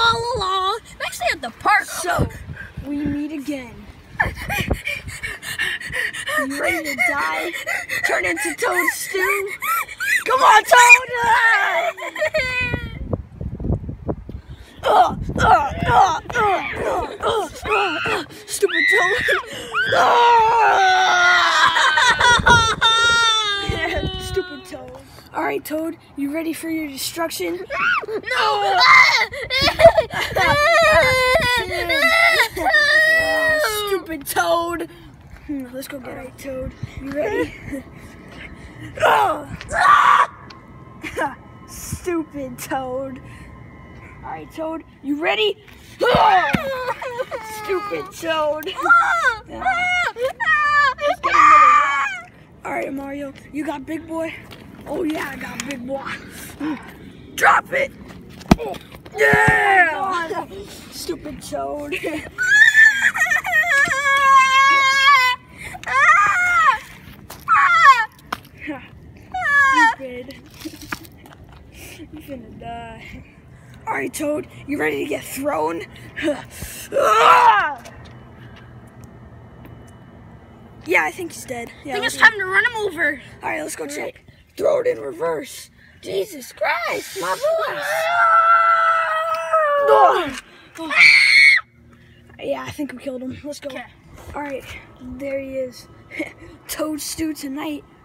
all along. Next day at the park. So, we meet again. You ready to die? Turn into Toad stew? Come on, Toad! Stupid Toad! Stupid Toad. Alright, Toad, you ready for your destruction? No! Stupid Toad! Let's go get it, Toad. You ready? Stupid Toad. Alright, Toad, you ready? Stupid Toad. Alright, Mario, you got big boy? Oh yeah, I got big boy. Drop it! Yeah! Stupid Toad. Stupid. You're gonna die. Alright, Toad, you ready to get thrown? Yeah, I think he's dead. Yeah, I think it's time to run him over. Alright, let's go check. Throw it in reverse. Jesus Christ, my voice. Yeah, I think we killed him. Let's go. Okay. Alright, there he is. Toad stew tonight.